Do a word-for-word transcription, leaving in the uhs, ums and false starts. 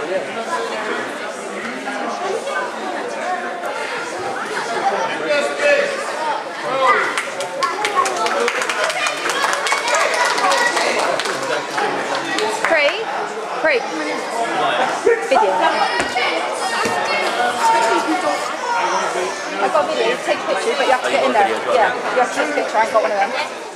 Pre? Pre? Video. I've got a video, take a picture, but you have to get in there. Yeah, you have to take a picture, I ain't got one of them.